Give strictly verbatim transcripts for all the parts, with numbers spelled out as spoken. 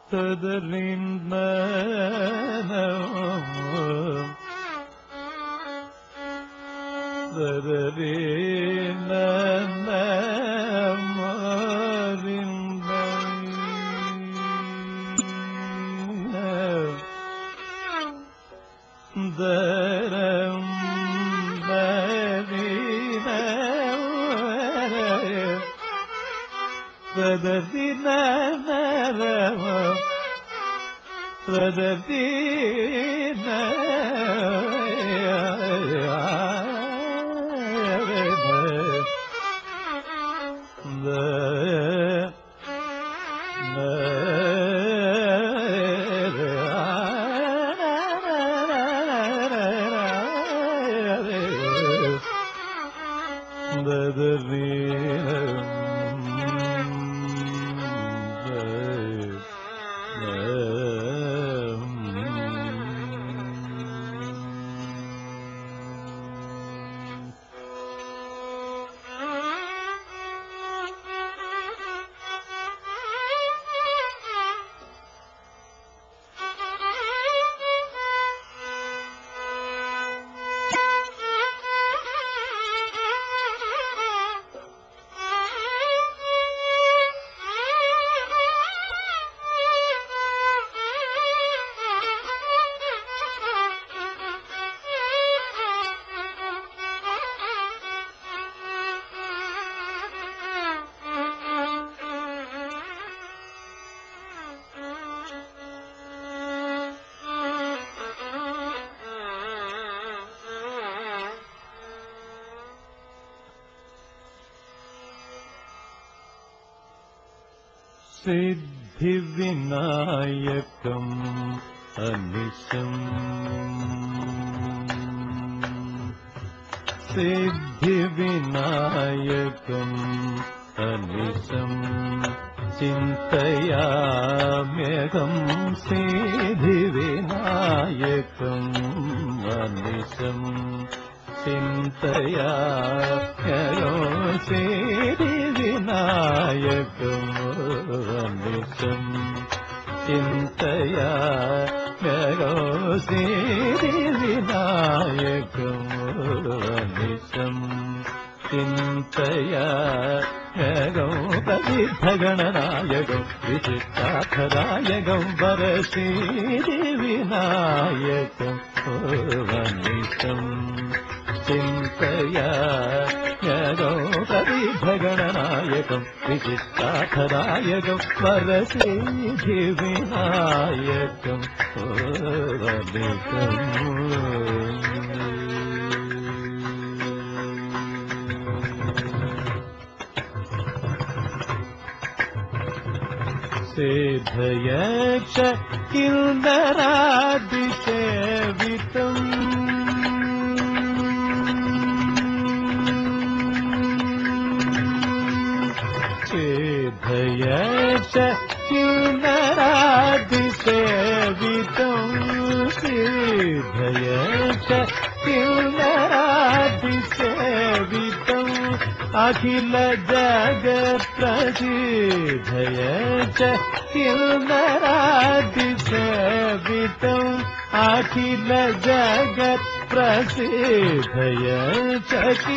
తదలిన్న తదలిన్న దరం ప్రదర్శిన ప్రదర్శిన సిద్ధి వినాయకం అనిశం సిద్ధి వినాయకం అనిశం చింతయామ్యహం సిద్ధి వినాయకం అనిశం చింతయామ్యహం సిద్ధి వినాయకం అనిశం చింతయామ్యహం సిద్ధి వినాయకం అనిశం చింతయామ్యహం ప్రసిద్ధగణనాయకం విశిష్టాక్షరాయకం వరసిద్ధి వినాయకం అనిశం చింతయామ్యహం ప్రసిద్ధగణనాయకం విశిష్టాక్షరాయకం వరసిద్ధి వినాయకం అనిశం సేధయక్ష కిన్నరాదిసేవితం సేధయక్ష కిన్నరాదిసేవితం సేధయక్ష కిన్నరాదిసేవితం అఖిల జగత్ ప్రసిద్ధయచ కిన్నరాదిసేవితం అఖిల జగత్ ప్రసిద్ధయచ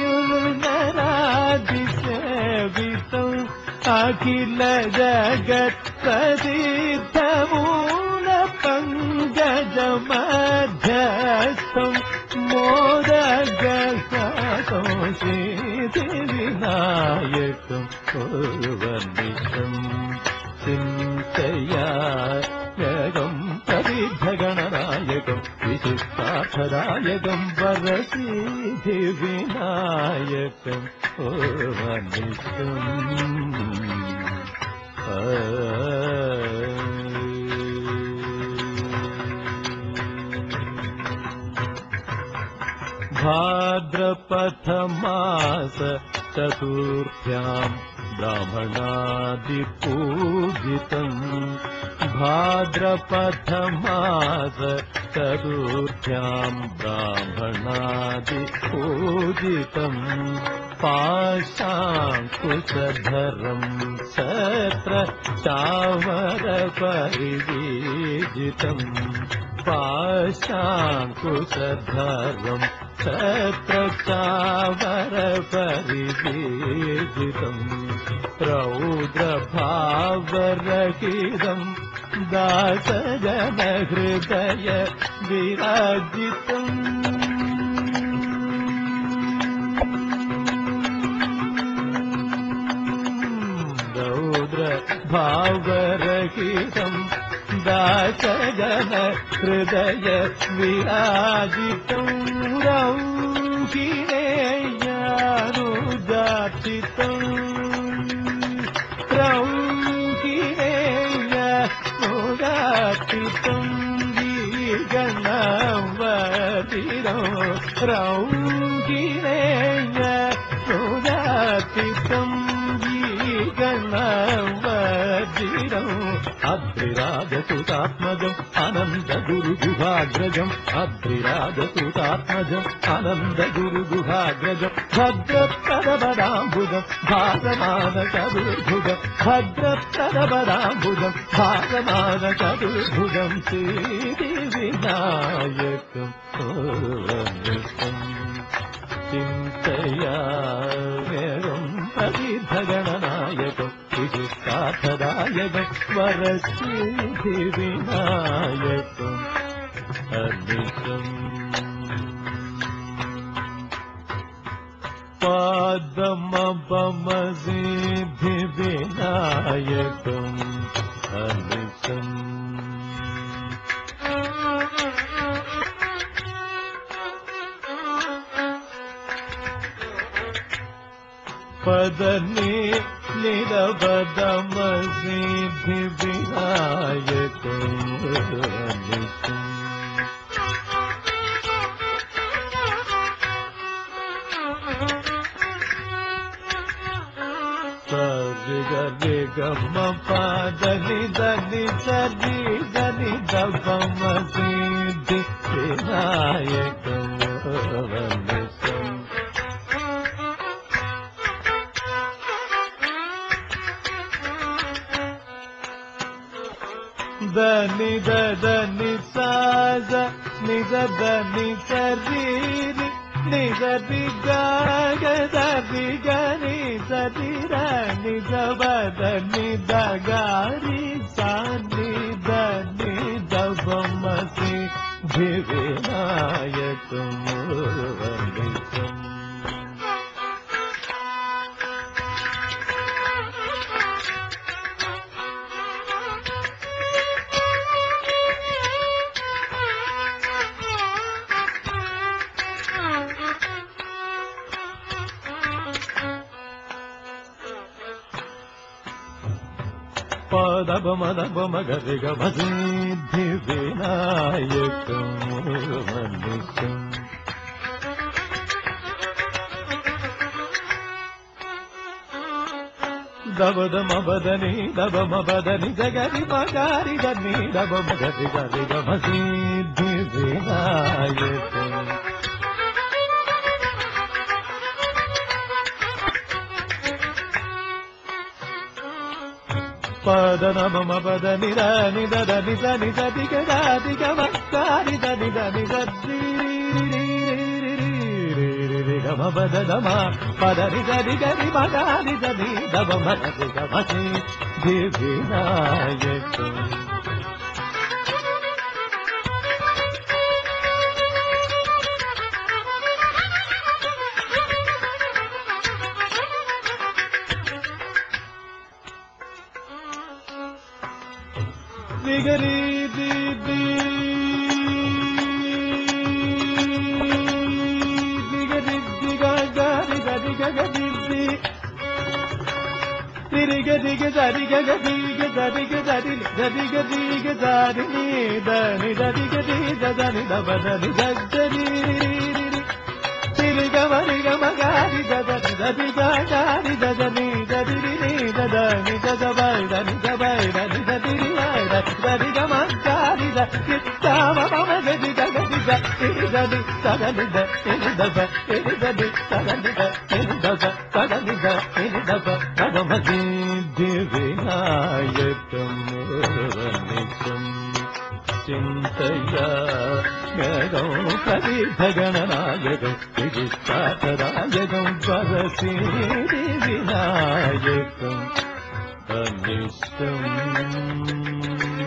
కిన్నరాదిసేవితం అఖిల జగత్ ప్రసిద్ధమూల పంకజ మధ్యస్థం మోదగం సిద్ధి వినాయకం అనిశం చింతయామ్యహం ప్రసిద్ధగణనాయకం విశిష్టాక్షరాయకం వరసిద్ధి వినాయకం అనిశం భాద్రపథ మాస चतुर्थ्याम् ब्राह्मणादिपूजितम् भाद्रपदमास चतुर्थ्याम् ब्राह्मणादिपूजितम् पाशाङ्कुशधरम् सत्र चामरपरिवीजितम् पाशाङ्कुशधरम् सत्र चामरपरिवीजितम् रौद्रभावरहितम् दासजनहृदय विराजितम् रौद्रभावरहितम् दासजन हृदय विराजितम् रौहिणेयानुदाचितम् रौहिणेयानुदाचितम् गीगणवतिरो रौहिणेयानुदाचितम् गीगणवतिरो अद्रिराजसुतात्मजम् अनन्तगुरुगुहाग्रजम् अद्रिराजसुतात्मजम् अनन्तगुरुगुहाग्रजम् भद्रपदपदाम्बुजम् भासमानचतुर्भुजम् भद्रपदपदाम्बुजम् भासमानचतुर्भुजम् श्रीविनायकम् चिन्तयाम्यहम् प्रतिभगणनायकम् विशिष्टार्थदायकम् वरसिद्धिविनायकम् अनिशम् पादमपमसिद्धिविनायकम् अनिशम् पदनी निरवदमसिद्धिविनायकम् सरि गम पदनि दनि सरि गनि दमसिद्धिविनायकम् దని దని సాజ నిజ దని శరీరి నిజ దిగ ది గని సరి నిజ వదని దగారి సాని దని దమసి వినాయకం पदपमदपमगरिगमसिद्धिविनायकम् मनुष्यम् दबदमबदनि दबमबदनि जगरि मगारि दनि दबमगरि गरिगमसिद्धिविनायकम् पदनमम पदनि दनि दनि दनि दनि गदि गमकारि दनि दनि दि गम पदनम पदनि दनि गरि मगारि दनि दबमगरि गमसिद्धिविनायकम् Digari di di digari diga gari gari gari di diriga diga dari gari diga dari gari gari gari gari ni dani dari gari dani dabani dari రి గ మ రి గ మ గ రి ద ద ని ద ని ద గ రి ద ద ని ద రి రి ని ద ద ని ద గ బ ద ని ద బ ద ని ద రి రి మ ద ద రి గ మ గ రి ద ని ద మ మ మ గ రి ద గ రి ద ని ద ని ద గ ని ద ని ద బ ని ద ని ద గ ని ద ని ద బ ద గ ని ద ని ద బ ద గ మ సిద్ధి వినాయకం నిత్యం చింతయా గగం ప్రతిభగణనాయకం విజిష్టాతరాయకం పరసిద్ధి వినాయకం అనిష్టం